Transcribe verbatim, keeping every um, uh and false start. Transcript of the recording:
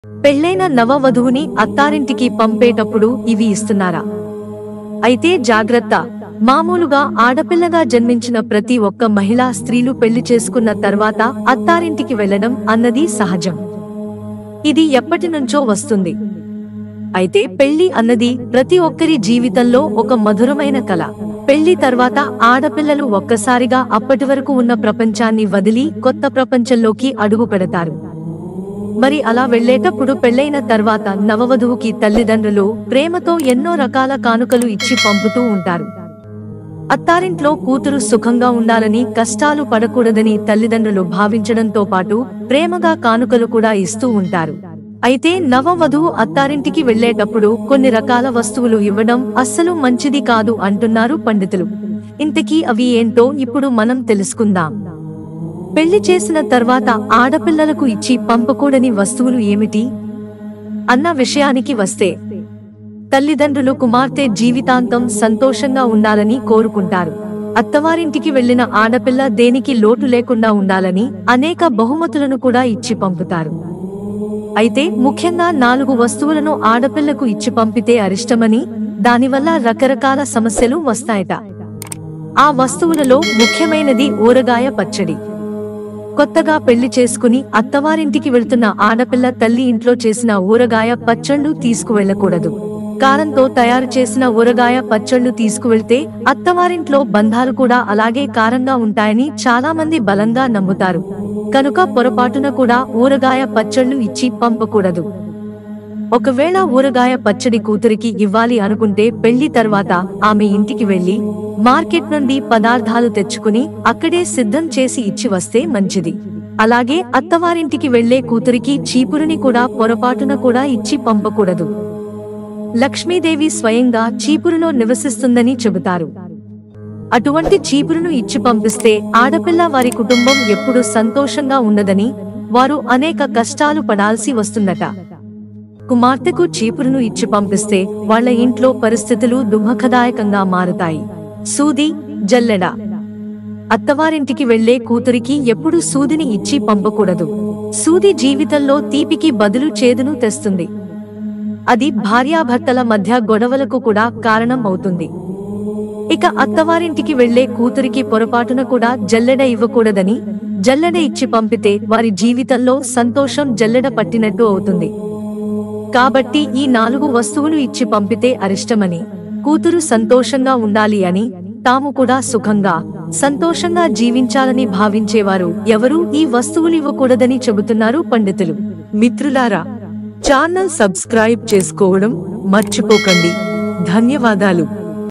పెళ్లైన నవవధువుని అత్తారింటికి పంపేటప్పుడు ఇవి ఇస్తున్నారా? అయితే జాగ్రత్త. మామూలుగా ఆడపిల్లగా జన్మించిన ప్రతి ఒక్క మహిళా స్త్రీలు పెళ్లి చేసుకున్న తర్వాత అత్తారింటికి వెళ్లడం అన్నది సహజం. ఇది ఎప్పటినుంచో వస్తుంది. అయితే పెళ్లి అన్నది ప్రతి ఒక్కరి జీవితంలో ఒక మధురమైన కల. పెళ్లి తర్వాత ఆడపిల్లలు ఒక్కసారిగా అప్పటివరకు ఉన్న ప్రపంచాన్ని వదిలి కొత్త ప్రపంచంలోకి అడుగు పెడతారు. మరి అలా వెళ్లేటప్పుడు పెళ్లైన తర్వాత నవవధువుకి తల్లిదండ్రులు ప్రేమతో ఎన్నో రకాల కానుకలు ఇచ్చి పంపుతూ ఉంటారు. అత్తారింట్లో కూతురు సుఖంగా ఉండాలని, కష్టాలు పడకూడదని తల్లిదండ్రులు భావించడంతో పాటు ప్రేమగా కానుకలు కూడా ఇస్తూ ఉంటారు. అయితే నవవధువు అత్తారింటికి వెళ్లేటప్పుడు కొన్ని రకాల వస్తువులు ఇవ్వడం అస్సలు మంచిది కాదు అంటున్నారు పండితులు. ఇంతకీ అవి ఏంటో ఇప్పుడు మనం తెలుసుకుందాం. పెళ్లి చేసిన తర్వాత ఆడపిల్లలకు ఇచ్చి పంపకూడని వస్తువులు ఏమిటి అన్న విషయానికి వస్తే, తల్లిదండ్రులు కుమార్తె జీవితాంతం సంతోషంగా ఉండాలని కోరుకుంటారు. అత్తవారింటికి వెళ్లిన ఆడపిల్ల దేనికి లోటు లేకుండా ఉండాలని అనేక బహుమతులను కూడా ఇచ్చి పంపుతారు. అయితే ముఖ్యంగా నాలుగు వస్తువులను ఆడపిల్లకు ఇచ్చి పంపితే అరిష్టమని, దానివల్ల రకరకాల సమస్యలు వస్తాయట. ఆ వస్తువులలో ముఖ్యమైనది ఊరగాయ పచ్చడి. కొత్తగా పెళ్లి చేసుకుని అత్తవారింటికి వెళ్తున్న ఆడపిల్ల తల్లి ఇంట్లో చేసిన ఊరగాయ పచ్చళ్లు తీసుకువెళ్లకూడదు. కారంతో తయారు చేసిన ఊరగాయ పచ్చళ్లు తీసుకువెళ్తే అత్తవారింట్లో బంధాలు కూడా అలాగే కారంగా ఉంటాయని చాలా మంది బలంగా నమ్ముతారు. కనుక పొరపాటున కూడా ఊరగాయ పచ్చళ్లు ఇచ్చి పంపకూడదు. ఒకవేళ ఊరగాయ పచ్చడి కూతురికి ఇవ్వాలి అనుకుంటే పెళ్లి తర్వాత ఆమె ఇంటికి వెళ్లి మార్కెట్ నుండి పదార్థాలు తెచ్చుకుని అక్కడే సిద్ధం చేసి ఇచ్చి వస్తే మంచిది. అలాగే అత్తవారింటికి వెళ్లే కూతురికి చీపురుని కూడా పొరపాటున కూడా ఇచ్చి పంపకూడదు. లక్ష్మీదేవి స్వయంగా చీపురులో నివసిస్తుందని చెబుతారు. అటువంటి చీపురును ఇచ్చి పంపిస్తే ఆడపిల్ల వారి కుటుంబం ఎప్పుడూ సంతోషంగా ఉండదని, వారు అనేక కష్టాలు పడాల్సి వస్తుందట. కుమార్తెకు చీపురును ఇచ్చి పంపిస్తే వాళ్ల ఇంట్లో పరిస్థితులు దుఃఖదాయకంగా మారుతాయి. సూది, జల్లెడ. అత్తవారింటికి వెళ్లే కూతురికి ఎప్పుడూ సూదిని ఇచ్చి పంపకూడదు. సూది జీవితంలో తీపికి బదులు చేదును తెస్తుంది. అది భార్యాభర్తల మధ్య గొడవలకు కూడా కారణం అవుతుంది. ఇక అత్తవారింటికి వెళ్లే కూతురికి పొరపాటున కూడా జల్లెడ ఇవ్వకూడదని, జల్లెడ ఇచ్చి పంపితే వారి జీవితంలో సంతోషం జల్లెడ పట్టినట్టు అవుతుంది. కాబట్టి ఈ నాలుగు వస్తువులు ఇచ్చి పంపితే అరిష్టమని, కూతురు సంతోషంగా ఉండాలి అని, తాము కూడా సుఖంగా సంతోషంగా జీవించాలని భావించేవారు ఎవరూ ఈ వస్తువులు ఇవ్వకూడదని చెబుతున్నారు పండితులు. మిత్రులారా, ఛానల్ సబ్స్క్రైబ్ చేసుకోవడం మర్చిపోకండి. ధన్యవాదాలు.